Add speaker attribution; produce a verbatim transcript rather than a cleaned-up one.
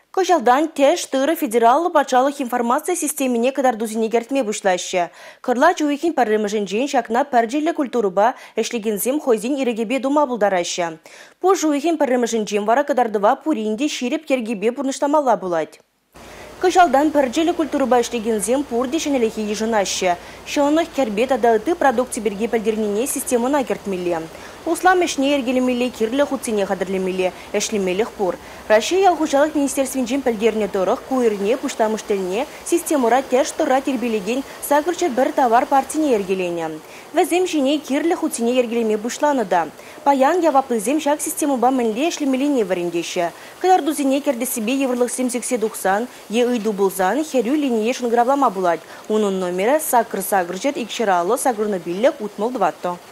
Speaker 1: Кожалдан теш тыры федераллы патшалық информация системине кадар дузине гертме бушлаще. Кырла чуйхин парымыжын жин шакна пәрджелі культуруба эшлегензем хойзин ирегебе дума булдараще. По жуйхин парымыжын жин вара кадардыва пуринде ширип кергебе бурныштамалла булать. Кожалдан пәрджелі культуруба эшлегензем пурде шенелехи ежынаще. Шонық кербет адалты продукти берге пәлдернене системына кертмелі. Услам эшне ергелемелі кирлі хуцине қадырлемелі эшлемеліх пур. Россия алхушалық министерствен жин пәлдерне дұрық, куырне, пұштамыштеліне системура теш тұра тербелеген сағырчы бір товар партине ергелене. Вәзем жине кирлі хуцине ергелеме бұшланыда. Паян яваплызем шак систему ба мәнле эшлемеліне варендеші. Қыдар дузине керді себе еврлық семсексе дұқсан, е үйду бұлзан, херю линие шынгравлама бұлад. Оның номері сақыр-сағыр жет икшералы сағырны білік утмыл дватто.